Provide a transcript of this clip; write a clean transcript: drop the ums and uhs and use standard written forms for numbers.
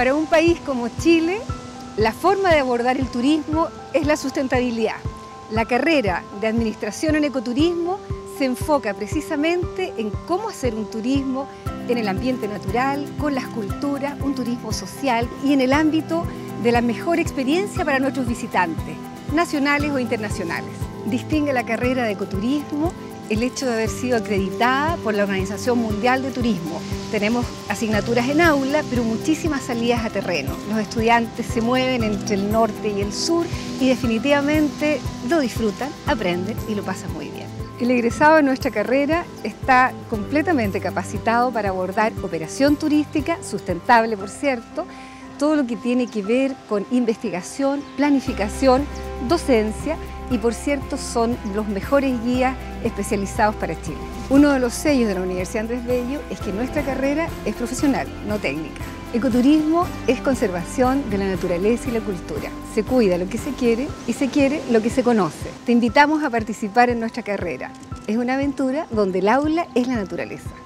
Para un país como Chile, la forma de abordar el turismo es la sustentabilidad. La carrera de Administración en Ecoturismo se enfoca precisamente en cómo hacer un turismo en el ambiente natural, con las culturas, un turismo social y en el ámbito de la mejor experiencia para nuestros visitantes, nacionales o internacionales. Distingue la carrera de ecoturismo el hecho de haber sido acreditada por la Organización Mundial de Turismo. Tenemos asignaturas en aula, pero muchísimas salidas a terreno. Los estudiantes se mueven entre el norte y el sur y definitivamente lo disfrutan, aprenden y lo pasan muy bien. El egresado de nuestra carrera está completamente capacitado para abordar operación turística, sustentable por cierto, todo lo que tiene que ver con investigación, planificación, docencia y por cierto son los mejores guías especializados para Chile. Uno de los sellos de la Universidad Andrés Bello es que nuestra carrera es profesional, no técnica. Ecoturismo es conservación de la naturaleza y la cultura. Se cuida lo que se quiere y se quiere lo que se conoce. Te invitamos a participar en nuestra carrera. Es una aventura donde el aula es la naturaleza.